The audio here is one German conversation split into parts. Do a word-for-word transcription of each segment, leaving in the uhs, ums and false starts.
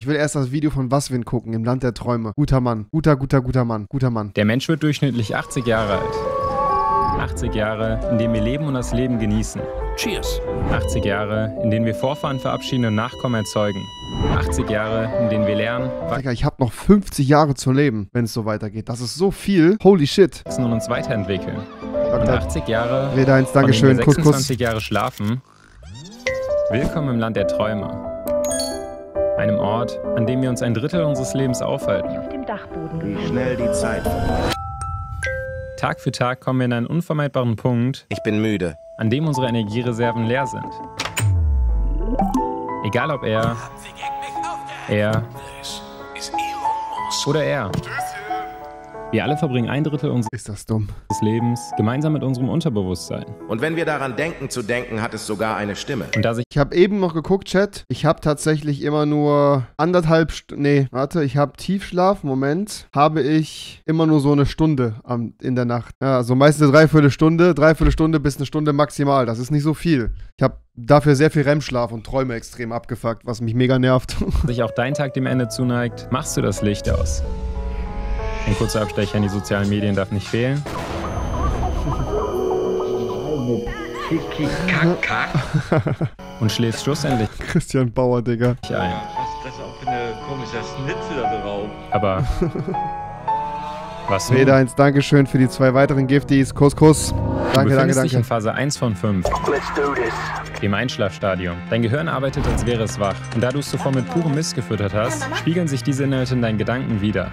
Ich will erst das Video von Waswin gucken, im Land der Träume. Guter Mann. Guter, guter, guter Mann. Guter Mann. Der Mensch wird durchschnittlich achtzig Jahre alt. achtzig Jahre, in denen wir leben und das Leben genießen. Cheers. achtzig Jahre, in denen wir Vorfahren verabschieden und Nachkommen erzeugen. achtzig Jahre, in denen wir lernen, Digga, ich habe noch fünfzig Jahre zu leben, wenn es so weitergeht. Das ist so viel. Holy shit. wachsen und uns weiterentwickeln. Und Doktor achtzig Jahre, Reda eins, von denen Dankeschön. wir Kuss, Kuss. sechsundzwanzig Jahre schlafen. Willkommen im Land der Träume. Einem Ort, an dem wir uns ein Drittel unseres Lebens aufhalten. Auf dem Dachboden. Wie schnell die Zeit vergeht. Tag für Tag kommen wir in einen unvermeidbaren Punkt, Ich bin müde. an dem unsere Energiereserven leer sind. Egal ob er, er oder er. Wir alle verbringen ein Drittel unseres Ist das dumm. Lebens gemeinsam mit unserem Unterbewusstsein. Und wenn wir daran denken zu denken, hat es sogar eine Stimme. Und da sich Ich habe eben noch geguckt, Chat. Ich habe tatsächlich immer nur anderthalb Stunden. Nee, warte, ich habe Tiefschlaf. Moment. Habe ich immer nur so eine Stunde am, in der Nacht. Ja, so meistens eine Dreiviertelstunde. Dreiviertelstunde bis eine Stunde maximal. Das ist nicht so viel. Ich habe dafür sehr viel R E M-Schlaf und Träume extrem abgefuckt, was mich mega nervt. sich auch dein Tag dem Ende zuneigt, machst du das Licht aus. Ein kurzer Abstecher in die sozialen Medien darf nicht fehlen. Und schläfst schlussendlich Christian Bauer, Digga. ein. Was ist das auch für eine komische Schnitzel da drauf? Aber was nun? Reda eins, Dankeschön für die zwei weiteren Gifties. Kuss, Kuss. Du Danke, danke, befindest dich in danke. Phase eins von fünf, dem Einschlafstadium. Dein Gehirn arbeitet, als wäre es wach. Und da du es zuvor mit purem Mist gefüttert hast, spiegeln sich diese Inhalte in deinen Gedanken wider.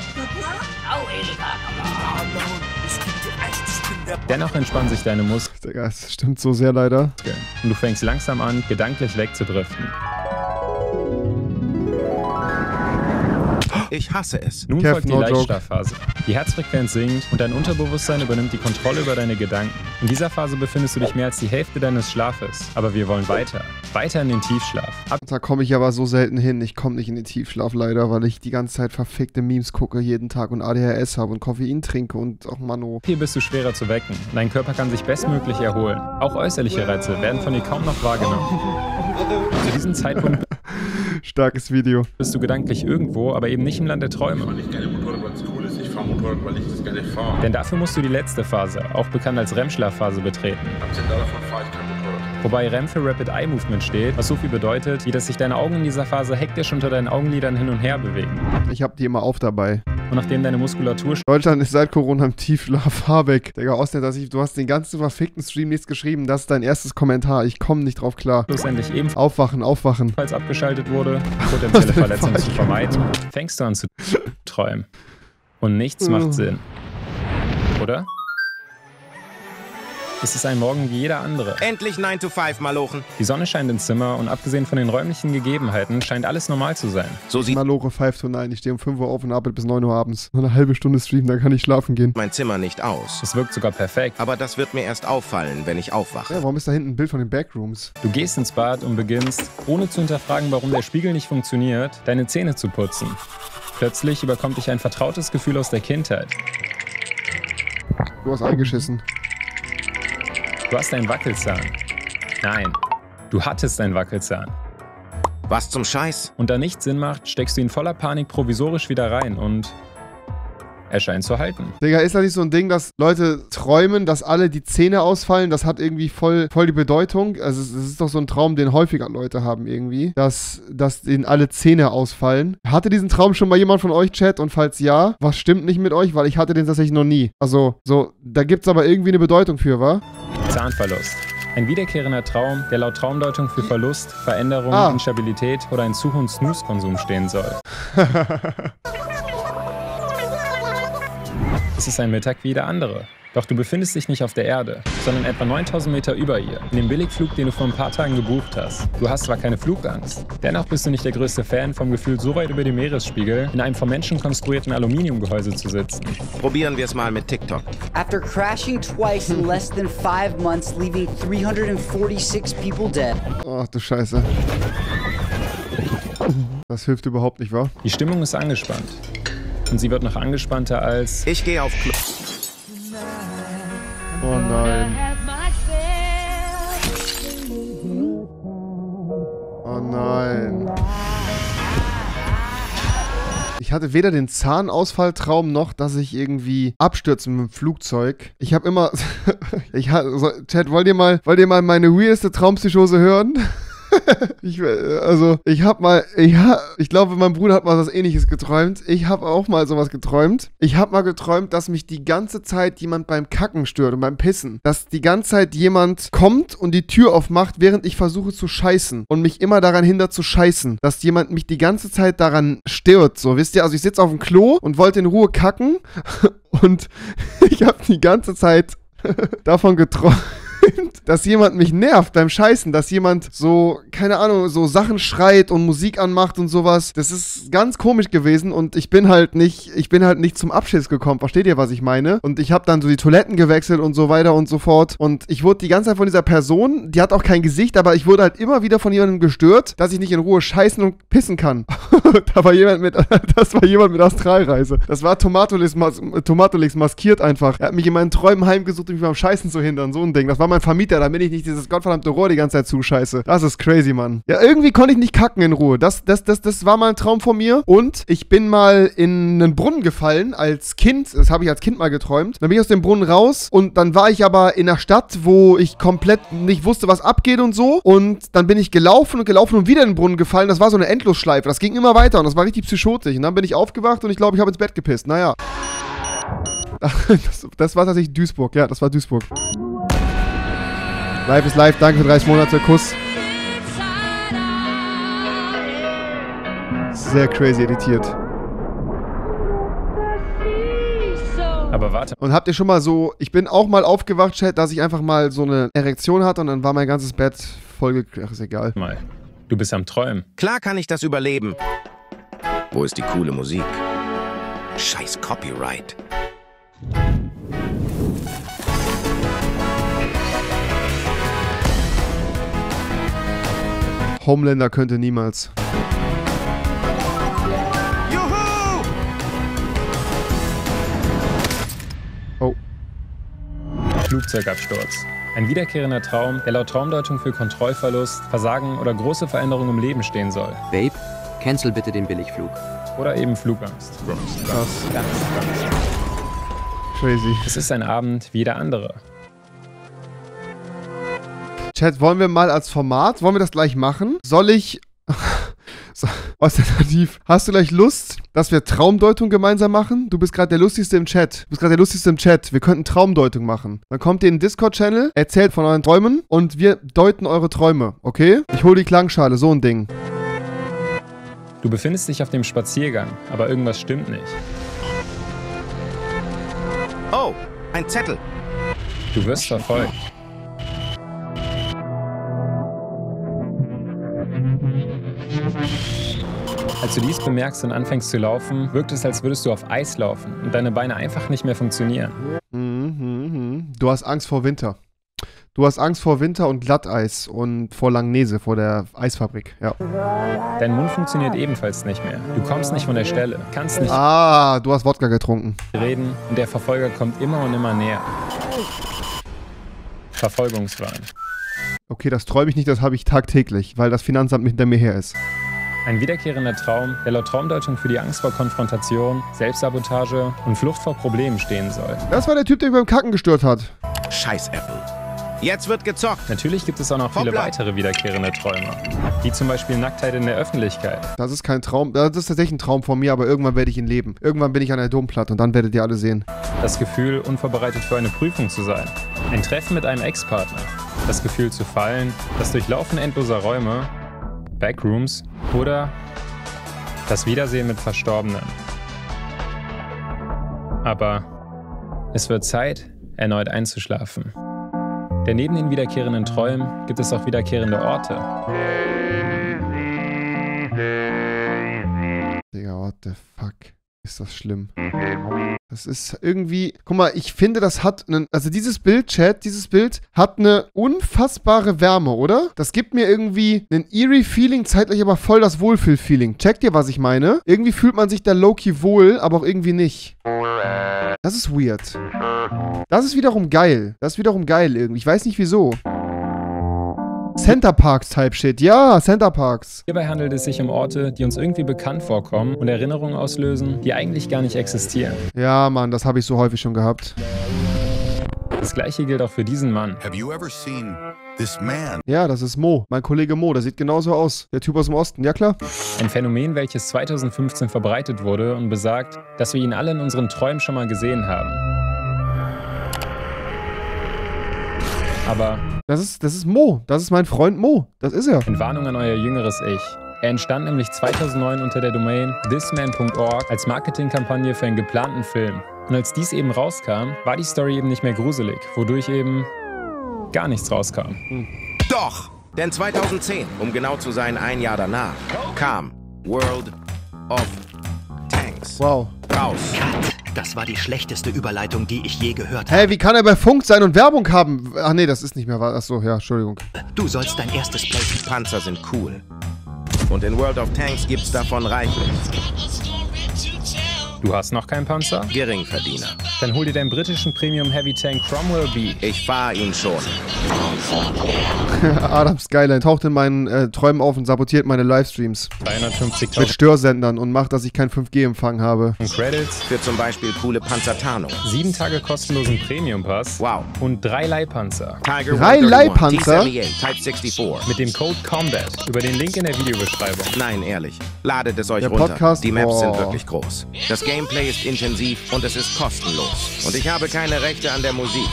Dennoch entspannen sich deine Muskeln Digga, es stimmt so sehr leider. und du fängst langsam an, gedanklich wegzudriften. Ich hasse es. Nun Kev, folgt die no joke. Leichtschlafphase. Die Herzfrequenz sinkt und dein Unterbewusstsein übernimmt die Kontrolle über deine Gedanken. In dieser Phase befindest du dich mehr als die Hälfte deines Schlafes. Aber wir wollen weiter. Weiter in den Tiefschlaf. Ab Da komme ich aber so selten hin. Ich komme nicht in den Tiefschlaf leider, weil ich die ganze Zeit verfickte Memes gucke jeden Tag und A D H S habe und Koffein trinke und auch Mano. hier bist du schwerer zu wecken. Dein Körper kann sich bestmöglich erholen. Auch äußerliche Reize werden von dir kaum noch wahrgenommen. Zu diesem Zeitpunkt Starkes Video. bist du gedanklich irgendwo, aber eben nicht im Land der Träume. Ich gerne Motorrad, weil es cool ist. Ich fahre Motorrad, weil ich das gerne fahre. Denn dafür musst du die letzte Phase, auch bekannt als R E M-Schlafphase, betreten. Abgesehen davon fahre ich kein Motorrad. Wobei R E M für Rapid Eye Movement steht, was so viel bedeutet, wie dass sich deine Augen in dieser Phase hektisch unter deinen Augenlidern hin und her bewegen. Ich habe die immer auf dabei. Und nachdem deine Muskulatur Deutschland ist seit Corona im Tiefschlaf. Habeck. Digga, Ausländer, dass ich, du hast den ganzen verfickten Stream nichts geschrieben. Das ist dein erstes Kommentar. Ich komme nicht drauf klar. schlussendlich ebenfalls Aufwachen, aufwachen. abgeschaltet wurde, potenzielle Verletzungen zu vermeiden, fängst du an zu träumen. Und nichts macht Sinn. Oder? Es ist ein Morgen wie jeder andere. Endlich nine to five, Malochen. Die Sonne scheint ins Zimmer und abgesehen von den räumlichen Gegebenheiten scheint alles normal zu sein. So sieht Malore five to nine. Ich stehe um fünf Uhr auf und arbeite bis neun Uhr abends. Nur eine halbe Stunde Stream, dann kann ich schlafen gehen. mein Zimmer nicht aus. Es wirkt sogar perfekt. Aber das wird mir erst auffallen, wenn ich aufwache. Ja, warum ist da hinten ein Bild von den Backrooms? Du gehst ins Bad und beginnst, ohne zu hinterfragen, warum der Spiegel nicht funktioniert, deine Zähne zu putzen. Plötzlich überkommt dich ein vertrautes Gefühl aus der Kindheit. Du hast eingeschissen. Du hast einen Wackelzahn. Nein, du hattest einen Wackelzahn. Was zum Scheiß? Und da nichts Sinn macht, steckst du ihn voller Panik provisorisch wieder rein und er scheint zu halten. Digga, ist da nicht so ein Ding, dass Leute träumen, dass alle die Zähne ausfallen? Das hat irgendwie voll, voll die Bedeutung. Also es es ist doch so ein Traum, den häufiger Leute haben irgendwie, dass, dass denen alle Zähne ausfallen. Hatte diesen Traum schon mal jemand von euch, Chat? Und falls ja, was stimmt nicht mit euch? Weil ich hatte den tatsächlich noch nie. Also, so, da gibt's aber irgendwie eine Bedeutung für, wa? Zahnverlust. Ein wiederkehrender Traum, der laut Traumdeutung für Verlust, Veränderung, Ah. Instabilität oder einen Zu- und Snooze-Konsum stehen soll. Es ist ein Mittag wie jeder andere. Doch du befindest dich nicht auf der Erde, sondern etwa neuntausend Meter über ihr, in dem Billigflug, den du vor ein paar Tagen gebucht hast. Du hast zwar keine Flugangst, dennoch bist du nicht der größte Fan vom Gefühl, so weit über dem Meeresspiegel in einem vom Menschen konstruierten Aluminiumgehäuse zu sitzen. Probieren wir es mal mit TikTok. After crashing twice in less than five months, leaving three hundred forty-six people dead. Ach du Scheiße. Das hilft überhaupt nicht, wa? Die Stimmung ist angespannt. Und sie wird noch angespannter als... Ich gehe auf Klo. Oh nein. Oh nein. hatte weder den Zahnausfalltraum noch, dass ich irgendwie abstürze mit dem Flugzeug. Ich habe immer... ich hatte, so, Chat, wollt ihr mal, wollt ihr mal meine weirdeste Traumpsychose hören? Ich, also, ich hab mal, ich, ha, ich glaube, mein Bruder hat mal was Ähnliches geträumt. Ich habe auch mal sowas geträumt. Ich habe mal geträumt, dass mich die ganze Zeit jemand beim Kacken stört und beim Pissen. Dass die ganze Zeit jemand kommt und die Tür aufmacht, während ich versuche zu scheißen. Und mich immer daran hindert zu scheißen. Dass jemand mich die ganze Zeit daran stört. So, wisst ihr? Also, ich sitze auf dem Klo und wollte in Ruhe kacken. Und ich habe die ganze Zeit davon geträumt, dass jemand mich nervt beim Scheißen, dass jemand so, keine Ahnung, so Sachen schreit und Musik anmacht und sowas. Das ist ganz komisch gewesen und ich bin halt nicht, ich bin halt nicht zum Abschiss gekommen. Versteht ihr, was ich meine? Und ich habe dann so die Toiletten gewechselt und so weiter und so fort. Und ich wurde die ganze Zeit von dieser Person, die hat auch kein Gesicht, aber ich wurde halt immer wieder von jemandem gestört, dass ich nicht in Ruhe scheißen und pissen kann. Da war jemand mit, das war jemand mit Astralreise. Das war Tomatolix, mas, Tomatolix maskiert einfach. Er hat mich in meinen Träumen heimgesucht, um mich beim Scheißen zu hindern. So ein Ding. Das war mein Vermieter, damit ich nicht dieses gottverdammte Rohr die ganze Zeit zuscheiße. Das ist crazy, Mann. Ja, irgendwie konnte ich nicht kacken in Ruhe. Das, das, das, das war mal ein Traum von mir. Und ich bin mal in einen Brunnen gefallen als Kind. Das habe ich als Kind mal geträumt. Dann bin ich aus dem Brunnen raus und dann war ich aber in einer Stadt, wo ich komplett nicht wusste, was abgeht und so. Und dann bin ich gelaufen und gelaufen und wieder in den Brunnen gefallen. Das war so eine Endlosschleife. Das ging immer weiter und das war richtig psychotisch. Und dann bin ich aufgewacht und ich glaube, ich habe ins Bett gepisst. Naja. Das, das war tatsächlich Duisburg. Ja, das war Duisburg. Live ist live, danke für dreißig Monate, Kuss. Sehr crazy editiert. Aber warte. Und habt ihr schon mal so, ich bin auch mal aufgewacht, Chat, dass ich einfach mal so eine Erektion hatte und dann war mein ganzes Bett voll, ach, ist egal. Mal. Du bist am Träumen. Klar kann ich das überleben. Wo ist die coole Musik? Scheiß Copyright. Homelander könnte niemals. Juhu! Oh. Flugzeugabsturz. Ein wiederkehrender Traum, der laut Traumdeutung für Kontrollverlust, Versagen oder große Veränderungen im Leben stehen soll. Babe, cancel bitte den Billigflug. Oder eben Flugangst. Krass. Ganz, ganz. Crazy. Es ist ein Abend wie jeder andere. Chat, wollen wir mal als Format, wollen wir das gleich machen? Soll ich... so, alternativ. Hast du gleich Lust, dass wir Traumdeutung gemeinsam machen? Du bist gerade der Lustigste im Chat. Du bist gerade der Lustigste im Chat. Wir könnten Traumdeutung machen. Dann kommt ihr in den Discord-Channel, erzählt von euren Träumen und wir deuten eure Träume, okay? Ich hole die Klangschale, so ein Ding. Du befindest dich auf dem Spaziergang, aber irgendwas stimmt nicht. Oh, ein Zettel. Du wirst verfolgt. Als du dies bemerkst und anfängst zu laufen, wirkt es, als würdest du auf Eis laufen und deine Beine einfach nicht mehr funktionieren. Mhm, du hast Angst vor Winter. Du hast Angst vor Winter und Glatteis und vor Langnese, vor der Eisfabrik, ja. Dein Mund funktioniert ebenfalls nicht mehr. Du kommst nicht von der Stelle, kannst nicht Ah, du hast Wodka getrunken. reden und der Verfolger kommt immer und immer näher. Verfolgungswahn. Okay, das träume ich nicht, das habe ich tagtäglich, weil das Finanzamt hinter mir her ist. Ein wiederkehrender Traum, der laut Traumdeutung für die Angst vor Konfrontation, Selbstsabotage und Flucht vor Problemen stehen soll. Das war der Typ, der mich beim Kacken gestört hat. Scheiß Apple. Jetzt wird gezockt. Natürlich gibt es auch noch viele Hoppla. weitere wiederkehrende Träume, wie zum Beispiel Nacktheit in der Öffentlichkeit. Das ist kein Traum, das ist tatsächlich ein Traum von mir, aber irgendwann werde ich ihn leben. Irgendwann bin ich an der Domplatte und dann werdet ihr alle sehen. Das Gefühl, unvorbereitet für eine Prüfung zu sein. Ein Treffen mit einem Ex-Partner. Das Gefühl zu fallen, das Durchlaufen endloser Räume, Backrooms oder das Wiedersehen mit Verstorbenen. Aber es wird Zeit, erneut einzuschlafen. Denn neben den wiederkehrenden Träumen gibt es auch wiederkehrende Orte. Digga, what the fuck? Ist das schlimm. Das ist irgendwie... Guck mal, ich finde, das hat einen... Also dieses Bild, Chat, dieses Bild hat eine unfassbare Wärme, oder? Das gibt mir irgendwie einen eerie Feeling, zeitgleich aber voll das Wohlfühl-Feeling. Checkt ihr, was ich meine? Irgendwie fühlt man sich da low-key wohl, aber auch irgendwie nicht. Das ist weird. Das ist wiederum geil. Das ist wiederum geil irgendwie. Ich weiß nicht wieso. Center Parks Type Shit. Ja, Center Parks. Hierbei handelt es sich um Orte, die uns irgendwie bekannt vorkommen und Erinnerungen auslösen, die eigentlich gar nicht existieren. Ja, Mann, das habe ich so häufig schon gehabt. Das gleiche gilt auch für diesen Mann. Have you ever seen this man? Ja, das ist Mo. Mein Kollege Mo. Der sieht genauso aus. Der Typ aus dem Osten. Ja, klar. Ein Phänomen, welches zweitausendfünfzehn verbreitet wurde und besagt, dass wir ihn alle in unseren Träumen schon mal gesehen haben. Aber Das ist, das ist Mo. Das ist mein Freund Mo. Das ist er. Entwarnung an euer jüngeres Ich. Er entstand nämlich zweitausendneun unter der Domain thisman punkt org als Marketingkampagne für einen geplanten Film. Und als dies eben rauskam, war die Story eben nicht mehr gruselig, wodurch eben gar nichts rauskam. Hm. Doch, denn zweitausendzehn, um genau zu sein, ein Jahr danach, kam World of Tanks Wow. raus. Das war die schlechteste Überleitung, die ich je gehört Hä, hey, wie kann er bei Funk sein und Werbung haben? Ach nee, das ist nicht mehr wahr. Achso, ja, Entschuldigung. habe. Du sollst dein erstes Play. Panzer sind cool. Und in World of Tanks gibt's davon reichlich. Du hast noch keinen Panzer? Geringverdiener. Dann hol dir deinen britischen Premium Heavy Tank Cromwell B. Ich fahr ihn schon. Adam Skyline taucht in meinen äh, Träumen auf und sabotiert meine Livestreams. Mit dreihundertfünfzigtausend Störsendern und macht, dass ich kein fünf G-Empfang habe. Credits, Für zum Beispiel coole Panzertarnung. sieben Tage kostenlosen Premium-Pass Wow. und drei Leihpanzer. Tiger Drei one thirty-one, Leihpanzer? T seventy-eight, Type sixty-four. Mit dem Code COMBAT über den Link in der Videobeschreibung. Nein, ehrlich. Ladet es euch Der runter. Podcast? Die Maps Boah. sind wirklich groß. Das Gameplay ist intensiv und es ist kostenlos. Und ich habe keine Rechte an der Musik.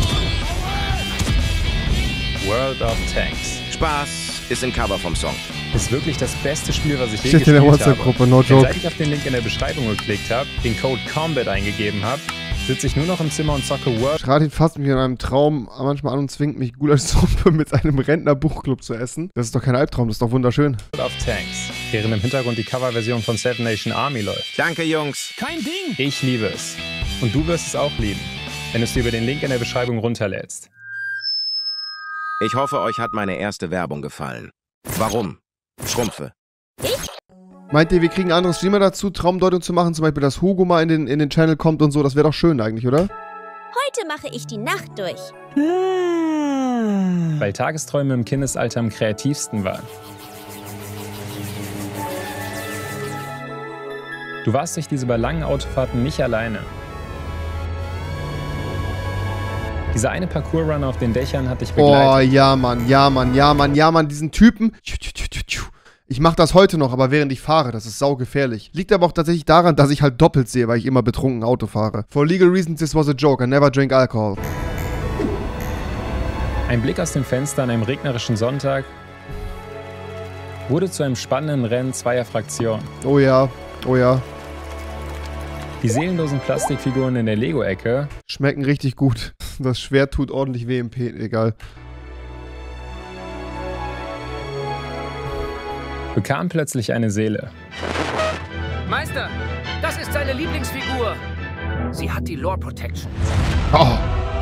World of Tanks. Spaß ist im Cover vom Song. Ist wirklich das beste Spiel, was ich je Steht in der gespielt habe. WhatsApp-Gruppe, no Denn joke. seit ich auf den Link in der Beschreibung geklickt habe, den Code COMBAT eingegeben habe, sitze ich nur noch im Zimmer und zocke World Stratin fasst mich in einem Traum manchmal an und zwingt mich, Gulaschsuppe mit einem Rentner-Buchclub zu essen. Das ist doch kein Albtraum, das ist doch wunderschön. of Tanks, während im Hintergrund die Coverversion von Seven Nation Army läuft. Danke, Jungs. Kein Ding! Ich liebe es. Und du wirst es auch lieben, wenn du es dir über den Link in der Beschreibung runterlädst. Ich hoffe, euch hat meine erste Werbung gefallen. Warum? Schrumpfe. Meint ihr, wir kriegen andere Streamer dazu, Traumdeutung zu machen? Zum Beispiel, dass Hugo mal in den, in den Channel kommt und so. Das wäre doch schön eigentlich, oder? Heute mache ich die Nacht durch. Weil Tagesträume im Kindesalter am kreativsten waren. Du warst durch diese langen Autofahrten nicht alleine. Dieser eine Parkour-Run auf den Dächern hat dich begleitet. Oh, ja, Mann, ja, Mann, ja, Mann, ja, Mann, diesen Typen. Ich mache das heute noch, aber während ich fahre, das ist saugefährlich. Liegt aber auch tatsächlich daran, dass ich halt doppelt sehe, weil ich immer betrunken Auto fahre. For legal reasons, this was a joke. I never drink alcohol. Ein Blick aus dem Fenster an einem regnerischen Sonntag wurde zu einem spannenden Rennen zweier Fraktionen. Oh ja, oh ja. Die seelenlosen Plastikfiguren in der Lego-Ecke Schmecken richtig gut. Das Schwert tut ordentlich weh im P. Egal. bekamen plötzlich eine Seele. Meister, das ist seine Lieblingsfigur. Sie hat die Lore Protection. Oh.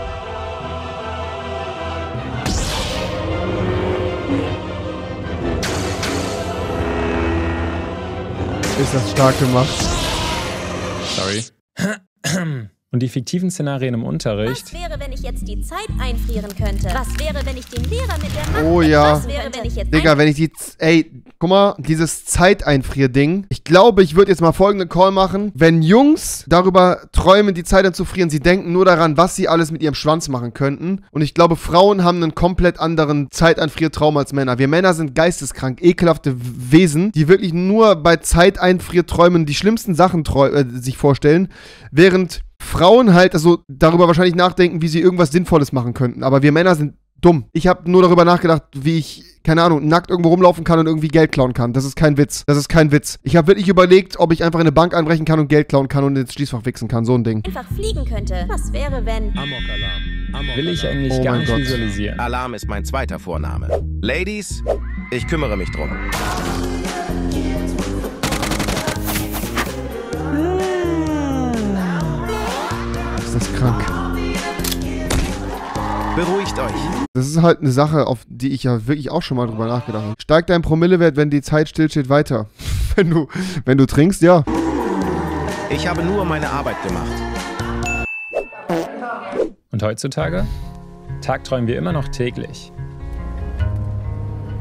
Ist das stark gemacht. Sorry. Und die fiktiven Szenarien im Unterricht. Was wäre, wenn ich jetzt die Zeit einfrieren könnte? Was wäre, wenn ich den Lehrer mit der Macht... Oh ja. Was wäre, wenn ich jetzt... Digga, wenn ich die... Z ey, guck mal, dieses Zeiteinfrier-Ding. Ich glaube, ich würde jetzt mal folgenden Call machen. Wenn Jungs darüber träumen, die Zeit einzufrieren, sie denken nur daran, was sie alles mit ihrem Schwanz machen könnten. Und ich glaube, Frauen haben einen komplett anderen Zeiteinfriertraum als Männer. Wir Männer sind geisteskrank, ekelhafte Wesen, die wirklich nur bei Zeiteinfrierträumen die schlimmsten Sachen äh, sich vorstellen. Während Frauen halt also darüber wahrscheinlich nachdenken, wie sie irgendwas Sinnvolles machen könnten. Aber wir Männer sind dumm. Ich habe nur darüber nachgedacht, wie ich, keine Ahnung, nackt irgendwo rumlaufen kann und irgendwie Geld klauen kann. Das ist kein Witz. Das ist kein Witz. Ich habe wirklich überlegt, ob ich einfach in eine Bank einbrechen kann und Geld klauen kann und ins Schließfach wichsen kann. So ein Ding. einfach fliegen könnte. Was wäre, wenn... Amok-Alarm. Amok Will ich eigentlich Oh gar mein nicht Gott. visualisieren. Alarm ist mein zweiter Vorname. Ladies, ich kümmere mich drum. Ist das krank. Beruhigt euch. Das ist halt eine Sache, auf die ich ja wirklich auch schon mal drüber nachgedacht habe. Steigt dein Promillewert, wenn die Zeit stillsteht, weiter? wenn du, wenn du trinkst, ja. Ich habe nur meine Arbeit gemacht. Und heutzutage? Tagträumen wir immer noch täglich.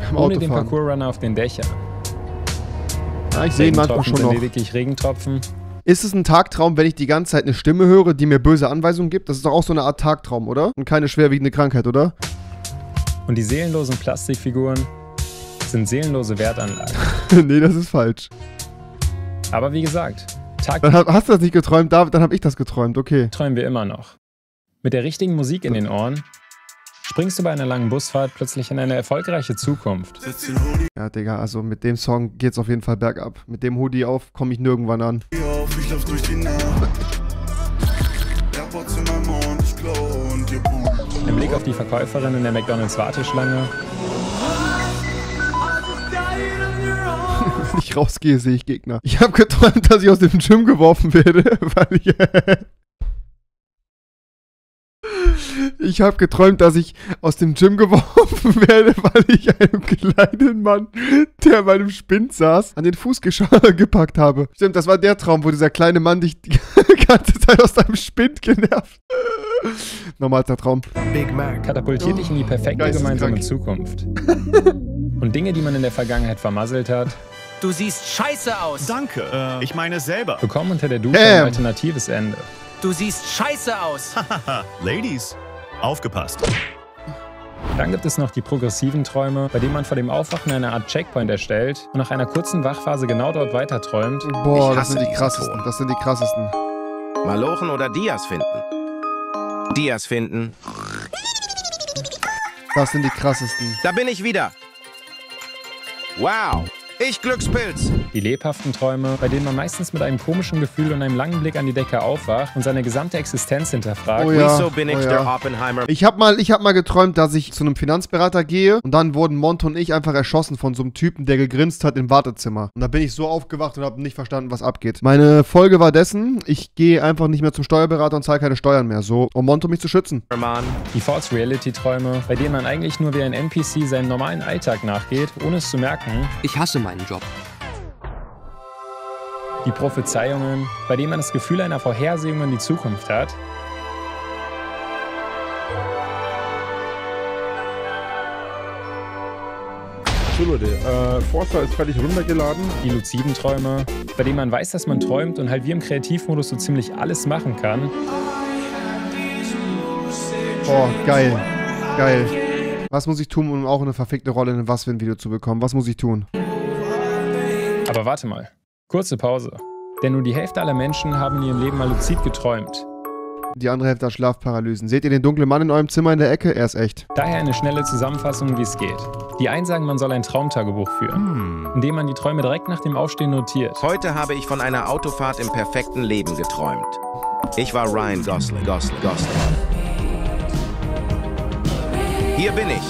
Ohne den Parkour-Runner auf den Dächern. Ja, ich sehe ihn manchmal schon sind noch. lediglich Regentropfen. Ist es ein Tagtraum, wenn ich die ganze Zeit eine Stimme höre, die mir böse Anweisungen gibt? Das ist doch auch so eine Art Tagtraum, oder? Und keine schwerwiegende Krankheit, oder? Und die seelenlosen Plastikfiguren sind seelenlose Wertanlagen. Nee, das ist falsch. Aber wie gesagt, Tag Dann hast du das nicht geträumt, David, dann habe ich das geträumt, okay. träumen wir immer noch. Mit der richtigen Musik in den Ohren springst du bei einer langen Busfahrt plötzlich in eine erfolgreiche Zukunft. Ja, Digga, also mit dem Song geht's auf jeden Fall bergab. Mit dem Hoodie auf komme ich nirgendwann an. Ein Blick auf die Verkäuferin in der McDonalds-Warteschlange. Wenn ich rausgehe, sehe ich Gegner. Ich habe geträumt, dass ich aus dem Gym geworfen werde, weil ich... Ich habe geträumt, dass ich aus dem Gym geworfen werde, weil ich einem kleinen Mann, der bei einem Spind saß, an den Fuß gepackt habe. Stimmt, das war der Traum, wo dieser kleine Mann dich die ganze Zeit aus deinem Spind genervt. Normaler Traum. Big Mac katapultiert dich in die perfekte gemeinsame Zukunft. Und Dinge, die man in der Vergangenheit vermasselt hat, Du siehst scheiße aus. Danke. Äh, ich meine selber. bekommen unter der Dusche Ähm. ein alternatives Ende. Du siehst scheiße aus. Ladies, aufgepasst. Dann gibt es noch die progressiven Träume, bei denen man vor dem Aufwachen eine Art Checkpoint erstellt und nach einer kurzen Wachphase genau dort weiter träumt. Boah, Ich das hasse sind die diesen krassesten. Ton. Das sind die krassesten. Malochen oder Dias finden. Dias finden. Das sind die krassesten. Da bin ich wieder. Wow. Ich Glückspilz. Die lebhaften Träume, bei denen man meistens mit einem komischen Gefühl und einem langen Blick an die Decke aufwacht und seine gesamte Existenz hinterfragt. Oh ja, Wieso bin ich oh ja. der Oppenheimer? Ich habe mal, ich hab mal geträumt, dass ich zu einem Finanzberater gehe und dann wurden Monte und ich einfach erschossen von so einem Typen, der gegrinst hat im Wartezimmer. Und da bin ich so aufgewacht und habe nicht verstanden, was abgeht. Meine Folge war dessen, ich gehe einfach nicht mehr zum Steuerberater und zahle keine Steuern mehr. So, um Monte mich zu schützen. Die False Reality Träume, bei denen man eigentlich nur wie ein N P C seinem normalen Alltag nachgeht, ohne es zu merken. Ich hasse meinen Job. Die Prophezeiungen, bei denen man das Gefühl einer Vorhersehung in die Zukunft hat. So Leute, äh, Forza ist fertig runtergeladen. Die luziden Träume, bei denen man weiß, dass man träumt und halt wie im Kreativmodus so ziemlich alles machen kann. Boah, geil. Geil. Was muss ich tun, um auch eine verfickte Rolle in einem Was für ein Video zu bekommen? Was muss ich tun? Aber warte mal. Kurze Pause. Denn nur die Hälfte aller Menschen haben in ihrem Leben mal luzid geträumt. Die andere Hälfte hat Schlafparalysen. Seht ihr den dunklen Mann in eurem Zimmer in der Ecke? Er ist echt. Daher eine schnelle Zusammenfassung, wie es geht. Die einen sagen, man soll ein Traumtagebuch führen, in dem man die Träume direkt nach dem Aufstehen notiert. Heute habe ich von einer Autofahrt im perfekten Leben geträumt. Ich war Ryan Gosling, Gosling, Gosling. Hier bin ich.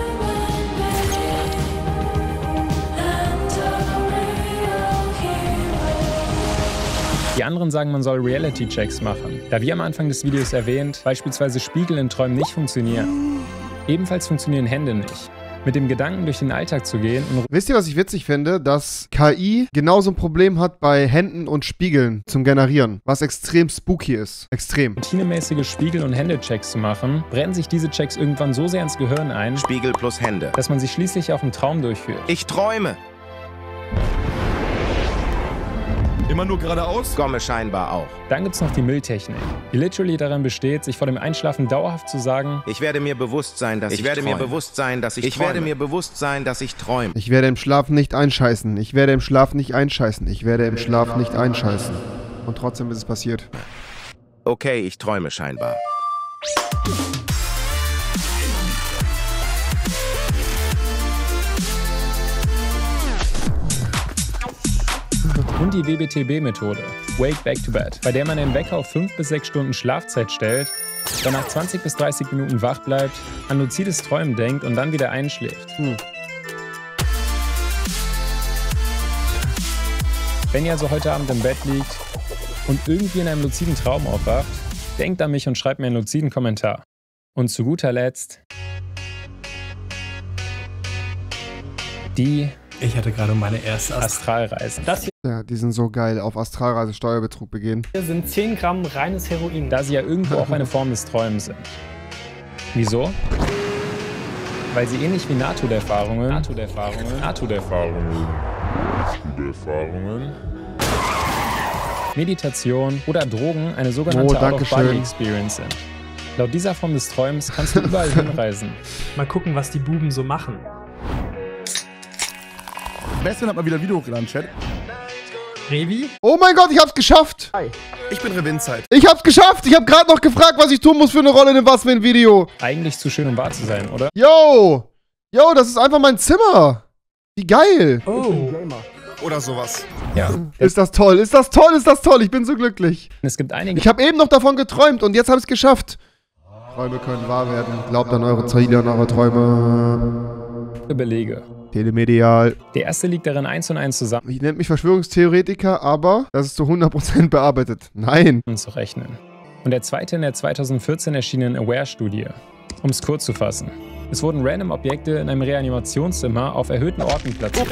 Die anderen sagen, man soll Reality-Checks machen, da wie am Anfang des Videos erwähnt, beispielsweise Spiegel in Träumen nicht funktionieren. Ebenfalls funktionieren Hände nicht. Mit dem Gedanken durch den Alltag zu gehen und... Wisst ihr, was ich witzig finde? Dass K I genauso ein Problem hat bei Händen und Spiegeln zum Generieren, was extrem spooky ist. Extrem. routinemäßige Spiegel- und Hände-Checks zu machen, brennen sich diese Checks irgendwann so sehr ins Gehirn ein, Spiegel plus Hände. dass man sie schließlich auch im Traum durchführt. Ich träume. Immer nur geradeaus? Gomme scheinbar auch. Dann gibt's noch die Mülltechnik, die literally darin besteht, sich vor dem Einschlafen dauerhaft zu sagen, Ich werde mir bewusst sein, dass ich, Ich werde mir träume. bewusst sein, dass ich, ich träume. werde mir bewusst sein, dass ich träume. Ich werde im Schlaf nicht einscheißen. Ich werde im Schlaf nicht einscheißen. Ich werde im Schlaf nicht einscheißen. Und trotzdem ist es passiert. Okay, ich träume scheinbar. und die W B T B-Methode, Wake Back to Bed, bei der man den Wecker auf fünf bis sechs Stunden Schlafzeit stellt, danach zwanzig bis dreißig Minuten wach bleibt, an luzides Träumen denkt und dann wieder einschläft. Hm. Wenn ihr also heute Abend im Bett liegt und irgendwie in einem luziden Traum aufwacht, denkt an mich und schreibt mir einen luziden Kommentar. Und zu guter Letzt die Ich hatte gerade meine erste Ast Astralreisen. Das hier Ja, die sind so geil. Auf Astralreise Steuerbetrug begehen. sind zehn Gramm reines Heroin. Da sie ja irgendwo auch eine Form des Träumens sind. Wieso? weil sie ähnlich wie Nahtoderfahrungen, Nahtoderfahrungen, Nahtoderfahrungen, Nahtoderfahrungen, Meditation oder Drogen eine sogenannte Oh, Out-of-Body-Experience sind. Laut dieser Form des Träumens kannst du überall hinreisen. Mal gucken, was die Buben so machen. Sebastian hat mal wieder Video hochgeladen, Chat. Revi? Oh mein Gott, ich hab's geschafft! Hi. Ich bin Revinzeit. Ich hab's geschafft! Ich hab gerade noch gefragt, was ich tun muss für eine Rolle in dem Was wenn Video. Eigentlich zu schön, um wahr zu sein, oder? Yo! Yo, das ist einfach mein Zimmer! Wie geil! Oh. Oder sowas. Ja. Ist das toll, ist das toll, ist das toll, ich bin so glücklich. Es gibt einige... Ich habe eben noch davon geträumt und jetzt habe ich es geschafft. Träume können wahr werden. Glaubt an eure Ziele und eure Träume. Belege. Telemedial. Der erste liegt darin eins und eins zusammen. Ich nenne mich Verschwörungstheoretiker, aber das ist zu hundert Prozent bearbeitet. Nein. Zu rechnen. Und der zweite in der zweitausendvierzehn erschienenen Aware-Studie. Um es kurz zu fassen. Es wurden random Objekte in einem Reanimationszimmer auf erhöhten Orten platziert.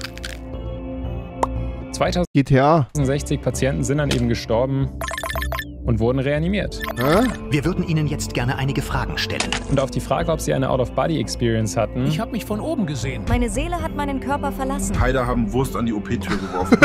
G T A. zweitausendsechzig Patienten sind dann eben gestorben und wurden reanimiert. Hä? Wir würden Ihnen jetzt gerne einige Fragen stellen. Und auf die Frage, ob sie eine Out-of-Body-Experience hatten... Ich habe mich von oben gesehen. Meine Seele hat meinen Körper verlassen. Heider haben Wurst an die O P-Tür geworfen.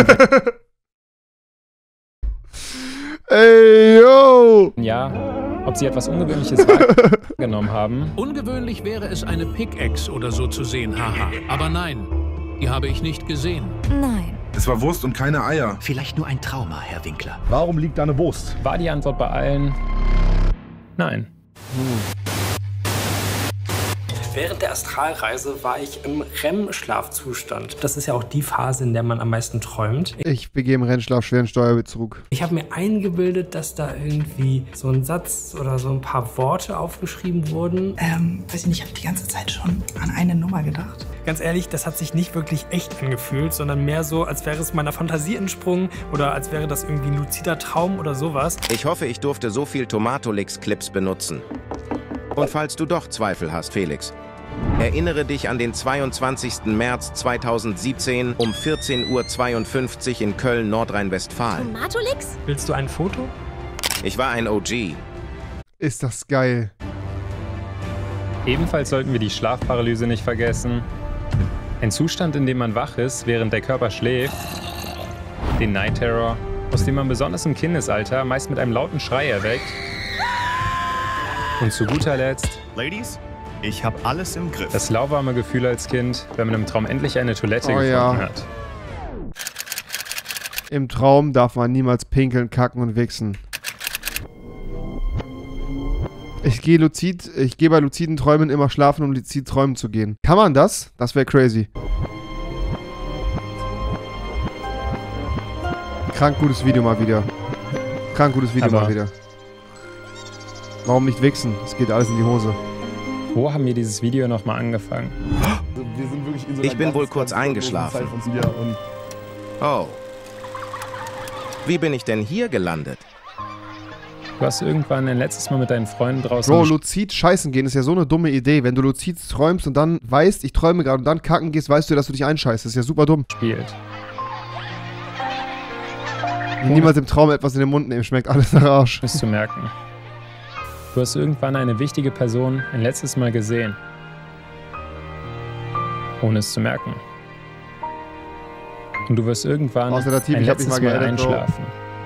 Ey, yo! Ja, ob sie etwas Ungewöhnliches wahrgenommen haben. Ungewöhnlich wäre es, eine Pickaxe oder so zu sehen, haha. Aber nein, die habe ich nicht gesehen. Nein. Es war Wurst und keine Eier. Vielleicht nur ein Trauma, Herr Winkler. Warum liegt da eine Wurst? War die Antwort bei allen? Nein. Hm. Während der Astralreise war ich im R E M-Schlafzustand. Das ist ja auch die Phase, in der man am meisten träumt. Ich begehe im Rennschlaf schweren Steuerbetrug. Ich habe mir eingebildet, dass da irgendwie so ein Satz oder so ein paar Worte aufgeschrieben wurden. Ähm, weiß ich nicht, ich habe die ganze Zeit schon an eine Nummer gedacht. Ganz ehrlich, das hat sich nicht wirklich echt angefühlt, sondern mehr so, als wäre es meiner Fantasie entsprungen oder als wäre das irgendwie ein luzider Traum oder sowas. Ich hoffe, ich durfte so viel Tomatolix-Clips benutzen. Und falls du doch Zweifel hast, Felix, erinnere dich an den zweiundzwanzigsten März zweitausendsiebzehn um vierzehn Uhr zweiundfünfzig in Köln, Nordrhein-Westfalen. Tomatolix? Willst du ein Foto? Ich war ein O G. Ist das geil. Ebenfalls sollten wir die Schlafparalyse nicht vergessen. Ein Zustand, in dem man wach ist, während der Körper schläft. Den Night Terror, aus dem man besonders im Kindesalter meist mit einem lauten Schrei erweckt. Und zu guter Letzt... Ladies, ich habe alles im Griff. Das lauwarme Gefühl als Kind, wenn man im Traum endlich eine Toilette Oh, gefunden ja. hat. Im Traum darf man niemals pinkeln, kacken und wichsen. Ich gehe luzid, ich gehe bei luziden Träumen immer schlafen, um luzid träumen zu gehen. Kann man das? Das wäre crazy. Krank gutes Video mal wieder. Krank gutes Video Aber mal wieder. Warum nicht wichsen? Es geht alles in die Hose. Wo haben wir dieses Video nochmal angefangen? Wir sind wirklich in so Ich einer bin ganz, wohl kurz ganz eingeschlafen. Zeit von dir und Oh. Wie bin ich denn hier gelandet? Du hast irgendwann ein letztes Mal mit deinen Freunden draußen... Bro, luzid scheißen gehen ist ja so eine dumme Idee. Wenn du luzid träumst und dann weißt, ich träume gerade und dann kacken gehst, weißt du, dass du dich einscheißt. Das ist ja super dumm. gespielt. Niemals im Traum etwas in den Mund nehmen, schmeckt alles nach Arsch. Ist zu merken. Du hast irgendwann eine wichtige Person ein letztes Mal gesehen. Ohne es zu merken. Und du wirst irgendwann Außer der Team, ein ich hab mich letztes mal Mal, geedit, Bro. einschlafen.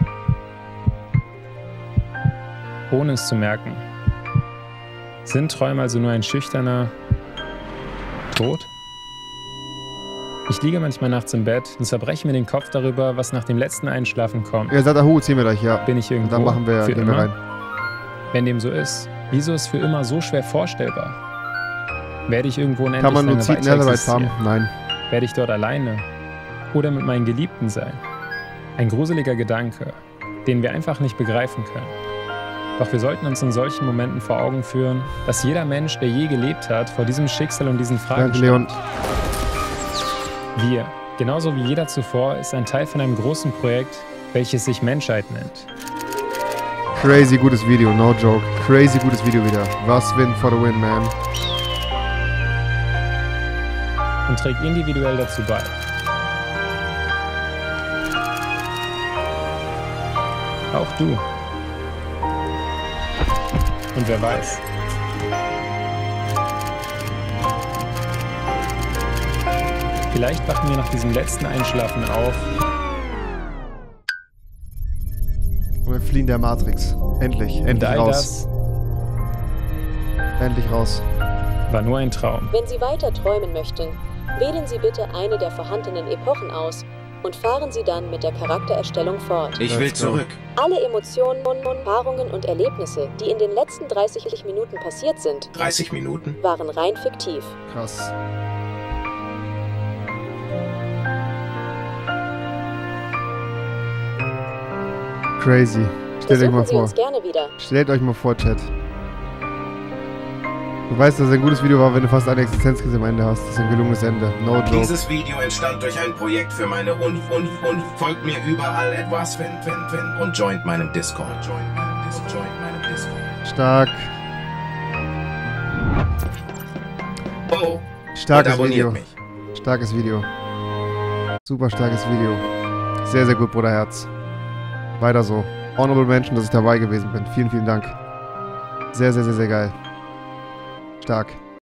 Ohne es zu merken. Sind Träume also nur ein schüchterner Tod? Ich liege manchmal nachts im Bett und zerbreche mir den Kopf darüber, was nach dem letzten Einschlafen kommt. Ja, Satahu, ziehen wir gleich, ja. Bin ich irgendwo Dann machen wir, für gehen wir immer? rein. Wenn dem so ist, wieso ist für immer so schwer vorstellbar? Werde ich irgendwo unendlich Kann man lange luzid weiter Netherite existieren? farmen? Nein. Werde ich dort alleine oder mit meinen Geliebten sein? Ein gruseliger Gedanke, den wir einfach nicht begreifen können. Doch wir sollten uns in solchen Momenten vor Augen führen, dass jeder Mensch, der je gelebt hat, vor diesem Schicksal und diesen Fragen Danke, Leon. stand. Wir, genauso wie jeder zuvor, ist ein Teil von einem großen Projekt, welches sich Menschheit nennt. Crazy gutes Video, no joke. Crazy gutes Video wieder. Was win for the win, man. Und trägt individuell dazu bei. Auch du. Und wer weiß, Vielleicht wachen wir nach diesem letzten Einschlafen auf. Und wir fliehen der Matrix. Endlich, endlich Und all raus. das Endlich raus. war nur ein Traum. Wenn Sie weiter träumen möchten, wählen Sie bitte eine der vorhandenen Epochen aus und fahren Sie dann mit der Charaktererstellung fort. Ich will zurück. Alle Emotionen, Erfahrungen und Erlebnisse, die in den letzten dreißig Minuten passiert sind, dreißig Minuten? waren rein fiktiv. Krass. Crazy. Stellt euch mal Besuchen Sie vor. uns gerne wieder. Stellt euch mal vor, Chat. Du weißt, dass es ein gutes Video war, wenn du fast eine Existenzkrise am Ende hast. Das ist ein gelungenes Ende. No joke. Dieses Video entstand durch ein Projekt für meine Uni, Uni, Uni. Folgt mir überall etwas, Fan, Fan, Fan und joint meinem Discord. Joint meinem Discord. Joint meinem Discord. Stark. Oh. Starkes und abonniert Video. mich. Starkes Video. Super starkes Video. Sehr, sehr gut, Bruderherz. Weiter so. Honorable Mention, dass ich dabei gewesen bin. Vielen, vielen Dank. Sehr, sehr, sehr, sehr geil. Stark.